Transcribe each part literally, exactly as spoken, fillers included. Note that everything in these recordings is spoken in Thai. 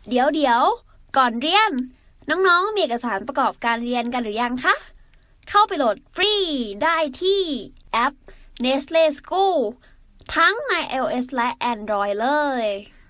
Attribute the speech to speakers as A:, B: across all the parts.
A: เดี๋ยวเดี๋ยวก่อนเรียนน้องๆมีเอกสารประกอบการเรียนกันหรือยังคะเข้าไปโหลดฟรีได้ที่แอป Nestle School ทั้งใน iOS และ Android เลย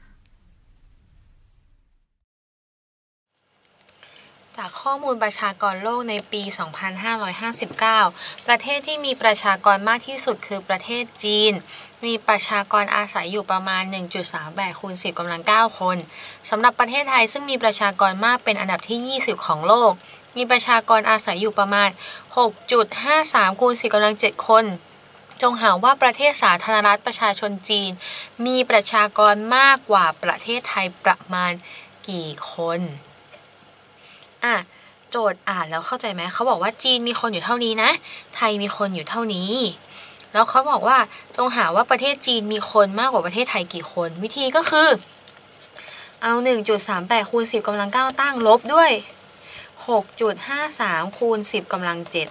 B: จากข้อมูลประชากรโลกในปี สองพันห้าร้อยห้าสิบเก้า ประเทศที่มีประชากรมากที่สุดคือประเทศจีนมีประชากรอาศัยอยู่ประมาณ หนึ่งจุดสามแปด คูณ สิบ กำลัง เก้า คนสำหรับประเทศไทยซึ่งมีประชากรมากเป็นอันดับที่ ยี่สิบ ของโลกมีประชากรอาศัยอยู่ประมาณ หกจุดห้าสาม คูณ สิบ กำลัง เจ็ด คนจงหาว่าประเทศสาธารณรัฐประชาชนจีนมีประชากรมากกว่าประเทศไทยประมาณกี่คนอ่ะโจทย์อ่านแล้วเข้าใจไหมเขาบอกว่าจีนมีคนอยู่เท่านี้นะไทยมีคนอยู่เท่านี้แล้วเขาบอกว่าจงหาว่าประเทศจีนมีคนมากกว่าประเทศไทยกี่คนวิธีก็คือเอา หนึ่งจุดสามแปด คูณ สิบ กำลัง เก้า ตั้งลบด้วย หกจุดห้าสาม คูณ สิบ กำลัง เจ็ด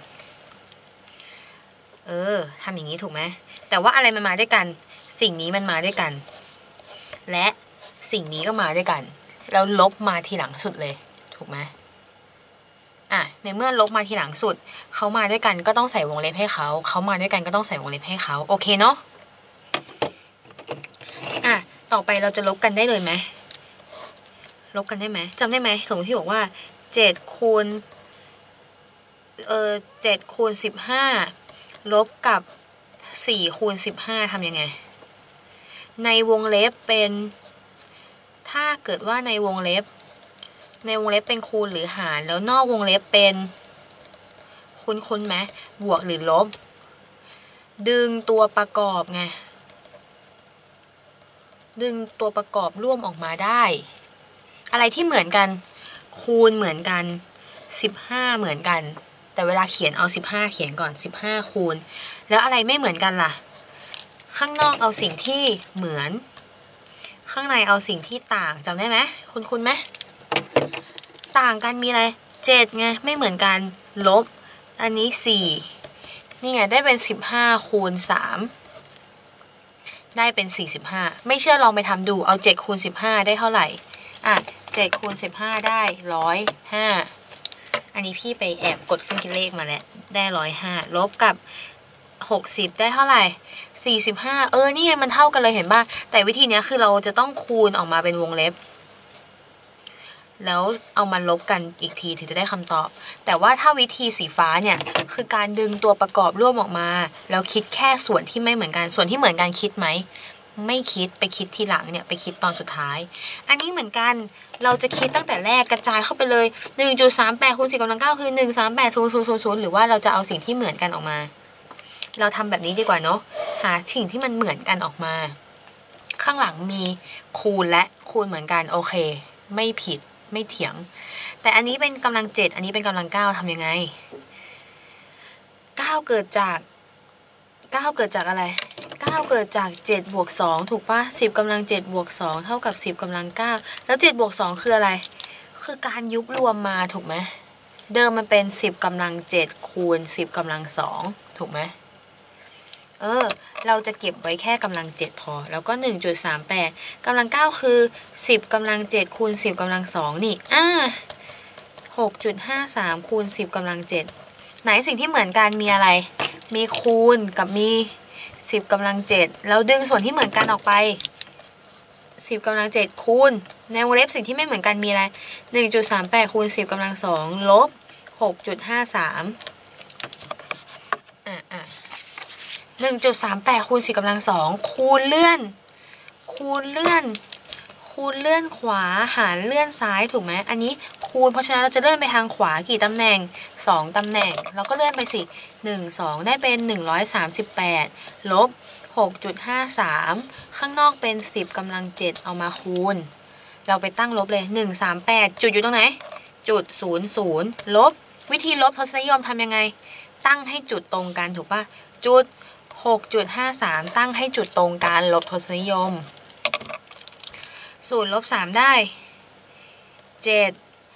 B: เออทำอย่างนี้ถูกไหมแต่ว่าอะไรมันมาด้วยกันสิ่งนี้มันมาด้วยกันและสิ่งนี้ก็มาด้วยกันแล้วลบมาทีหลังสุดเลยถูกไหมอ่ะในเมื่อลบมาทีหลังสุดเขามาด้วยกันก็ต้องใส่วงเล็บให้เขาเขามาด้วยกันก็ต้องใส่วงเล็บให้เขาโอเคเนาะอ่ะต่อไปเราจะลบกันได้เลยไหมลบกันได้ไหมจำได้ไหมสมมติที่บอกว่าเจ็ดคูณเออเจ็ดคูณสิบห้าลบกับสี่คูณสิบห้าทำยังไงในวงเล็บเป็นถ้าเกิดว่าในวงเล็บในวงเล็บเป็นคูณหรือหารแล้วนอกวงเล็บเป็นคูณคูณไหมบวกหรือลบดึงตัวประกอบไงดึงตัวประกอบร่วมออกมาได้อะไรที่เหมือนกันคูณเหมือนกันสิบห้าเหมือนกันแต่เวลาเขียนเอาสิบห้าเขียนก่อนสิบห้าคูณแล้วอะไรไม่เหมือนกันล่ะข้างนอกเอาสิ่งที่เหมือนข้างในเอาสิ่งที่ต่างจำได้ไหมคุณคุณไหมต่างกันมีอะไรเจ็ดไงไม่เหมือนกันลบอันนี้สี่นี่ไงได้เป็นสิบห้าคูณสามได้เป็นสี่สิบห้าไม่เชื่อลองไปทำดูเอาเจ็ดคูณสิบห้าได้เท่าไหร่อ่ะเจ็ดคูณสิบห้าได้หนึ่งร้อยห้าอันนี้พี่ไปแอบกดเครื่องคิดเลขมาแล้วได้หนึ่งร้อยห้าลบกับหกสิบได้เท่าไหร่สี่สิบห้าเออนี่ไงมันเท่ากันเลยเห็นป่ะแต่วิธีนี้คือเราจะต้องคูณออกมาเป็นวงเล็บแล้วเอามาลบกันอีกทีถึงจะได้คำตอบแต่ว่าถ้าวิธีสีฟ้าเนี่ยคือการดึงตัวประกอบร่วมออกมาแล้วคิดแค่ส่วนที่ไม่เหมือนกันส่วนที่เหมือนกันคิดไหมไม่คิดไปคิดทีหลังเนี่ยไปคิดตอนสุดท้ายอันนี้เหมือนกันเราจะคิดตั้งแต่แรกกระจายเข้าไปเลย หนึ่งจุดสามแปด คูณ สิบ กำลัง เก้า คือ หนึ่ง สาม แปด ศูนย์ ศูนย์ ศูนย์ ศูนย์ หรือว่าเราจะเอาสิ่งที่เหมือนกันออกมาเราทำแบบนี้ดีกว่าเนาะหาสิ่งที่มันเหมือนกันออกมาข้างหลังมีคูณและคูณเหมือนกันโอเคไม่ผิดไม่เถียงแต่อันนี้เป็นกำลังเจ็ดอันนี้เป็นกำลังเก้าทำยังไงเก้าเกิดจากเก้าเกิดจากอะไรเก้าเกิดจากเจ็ดบวกสองถูกปะสิบกำลังเจ็ดบวกสองเท่ากับสิบกำลังเก้าแล้วเจ็ดบวกสองคืออะไรคือการยุบรวมมาถูกไหมเดิมมันเป็นสิบกำลังเจ็ดคูณสิบกำลังสองถูกไหมเออเราจะเก็บไว้แค่กำลังเจ็ดพอแล้วก็ หนึ่งจุดสามแปด กำลังเก้าคือสิบกำลังเจ็ดคูณสิบกำลังสองนี่อ่า หกจุดห้าสาม คูณสิบกำลังเจ็ดไหนสิ่งที่เหมือนกันมีอะไรมีคูณกับมีสิบกำลังเจ็ดแล้วดึงส่วนที่เหมือนกันออกไปสิบกำลังเจ็ดคูณในวงเล็บสิ่งที่ไม่เหมือนกันมีอะไร หนึ่งจุดสามแปด คูณสิบกำลังสองลบ หกจุดห้าสาม อ่ะอ่ะหนึ่งจุดสามแปด คูณสิบกำลังสองคูณเลื่อนคูณเลื่อนคูณเลื่อนขวาหารเลื่อนซ้ายถูกไหมอันนี้คูณเพราะฉะนั้นเราจะเลื่อนไปทางขวากี่ตำแหน่งสองตำแหน่งเราก็เลื่อนไปสิหนึ่ง สองได้เป็นหนึ่งร้อยสามสิบแปดลบ หกจุดห้าสาม ข้างนอกเป็นสิบกำลังเจ็ดเอามาคูณเราไปตั้งลบเลยหนึ่ง สาม แปดจุดอยู่ตรงไหนจุดศูนย์ ศูนย์ลบวิธีลบทศนิยมทำยังไงตั้งให้จุดตรงกันถูกปะจุด หกจุดห้าสาม ตั้งให้จุดตรงกันลบทศนิยมศูนย์ลบสามได้เจ็ด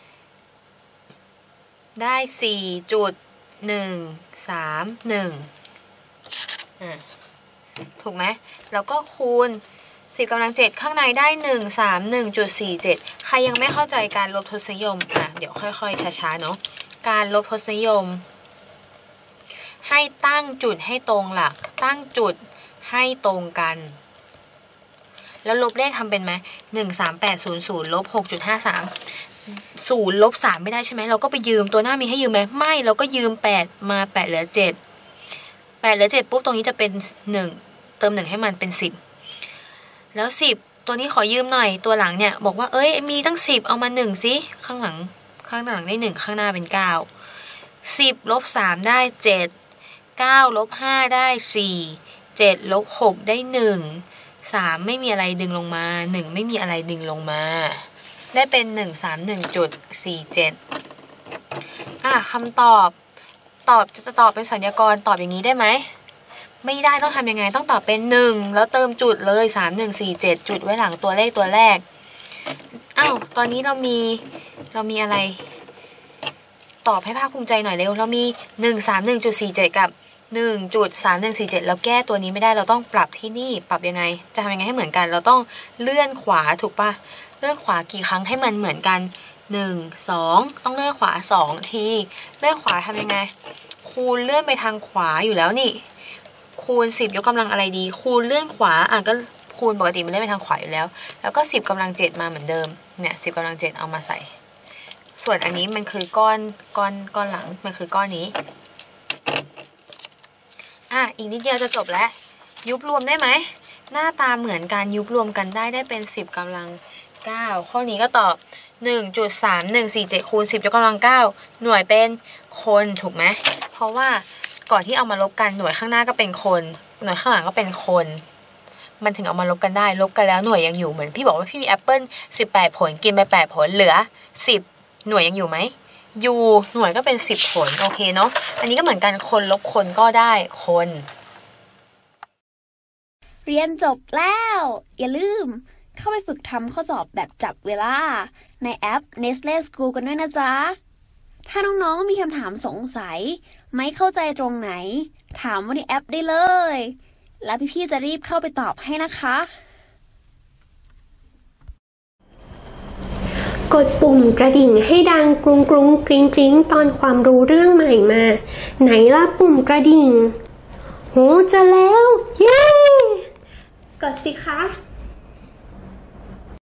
B: ได้สี่จุดหนึ่งสามหนึ่งอ่ะถูกไหมแล้วก็คูณสิบกำลังเจ็ดข้างในได้หนึ่ง สาม หนึ่งจุดสี่เจ็ด ใครยังไม่เข้าใจการลบทศนิยมอ่ะเดี๋ยวค่อยๆช้าๆเนาะการลบทศนิยมให้ตั้งจุดให้ตรงหลักตั้งจุดให้ตรงกันแล้วลบเลขทำเป็นไหมหนึ่ง สาม แปด ศูนย์ ศูนย์ ลบ หกจุดห้าสาม ศูนย์ลบสามไม่ได้ใช่ไหมเราก็ไปยืมตัวหน้ามีให้ยืมไหมไม่เราก็ยืมแปดมาแปดเหลือเจ็ดแปดเหลือเจ็ดปุ๊บตรงนี้จะเป็นหนึ่งเติมหนึ่งให้มันเป็นสิบแล้วสิบตัวนี้ขอยืมหน่อยตัวหลังเนี่ยบอกว่าเอ้ยมีตั้งสิบเอามาหนึ่งสิข้างหลังข้างหลังได้หนึ่งข้างหน้าเป็นเก้าสิบลบสามได้เจ็ดเก้าลบห้าได้สี่เจ็ดลบหกได้หนึ่งสามไม่มีอะไรดึงลงมาหนึ่งไม่มีอะไรดึงลงมาได้เป็นหนึ่ง สาม หนึ่งจุดสี่เจ็ดอ่ะคำตอบตอบจะตอบเป็นสัญญากรตอบอย่างนี้ได้ไหมไม่ได้ต้องทำยังไงต้องตอบเป็นหนึ่งแล้วเติมจุดเลยสาม หนึ่ง สี่ เจ็ดจุดไว้หลังตัวเลขตัวแรกอ้าวตอนนี้เรามีเรามีอะไรตอบให้ภาคภูมิใจหน่อยเร็วเรามีหนึ่ง สาม หนึ่งจุดสี่เจ็ดกับหนึ่งจุดสาม หนึ่ง สี่ เจ็ดแล้วแก้ตัวนี้ไม่ได้เราต้องปรับที่นี่ปรับยังไงจะทำยังไงให้เหมือนกันเราต้องเลื่อนขวาถูกปะเลื่อนขวากี่ครั้งให้มันเหมือนกันหนึ่ง สองต้องเลื่อนขวาสองทีเลื่อนขวาทำยังไงคูณเลื่อนไปทางขวาอยู่แล้วนี่คูณสิบยกกำลังอะไรดีคูณเลื่อนขวาอ่ะก็คูณปกติมันเลื่อนไปทางขวาอยู่แล้วแล้วก็สิบกำลังเจ็ดมาเหมือนเดิมเนี่ยสิบกำลังเจ็ดเอามาใส่ส่วนอันนี้มันคือก้อนก้อนก้อนหลังมันคือก้อนนี้อ่ะอีกนิดเดียวจะจบแล้วยุบรวมได้ไหมหน้าตาเหมือนกันยุบรวมกันได้ได้เป็นสิบกำลังเก้าข้อนี้ก็ตอบ หนึ่งจุดสาม หนึ่ง สี่ เจ็ด คูณสิบยกกำลังเก้าหน่วยเป็นคนถูกไหมเพราะว่าก่อนที่เอามาลบกันหน่วยข้างหน้าก็เป็นคนหน่วยข้างหลังก็เป็นคนมันถึงเอามาลบกันได้ลบกันแล้วหน่วยยังอยู่เหมือนพี่บอกว่าพี่มีแอปเปิ้ลสิบแปดผลกินไปแปดผลเหลือสิบหน่วยยังอยู่ไหมอยู่หน่วยก็เป็นสิบผลโอเคเนาะอันนี้ก็เหมือนกันคนลบคนก็ได้คน
A: เรียนจบแล้วอย่าลืมเข้าไปฝึกทำข้อสอบแบบจับเวลาในแอป Nestle School กันด้วยนะจ๊ะถ้าน้องๆมีคำถามสงสัยไม่เข้าใจตรงไหนถามว่าในแอปได้เลยแล้วพี่ๆจะรีบเข้าไปตอบให้นะคะ
C: กดปุ่มกระดิ่งให้ดังกรุงกรุงกริ๊งกริ๊งตอนความรู้เรื่องใหม่มาไหนล่ะปุ่มกระดิ่งโหเจอแล้วเย้กดสิคะ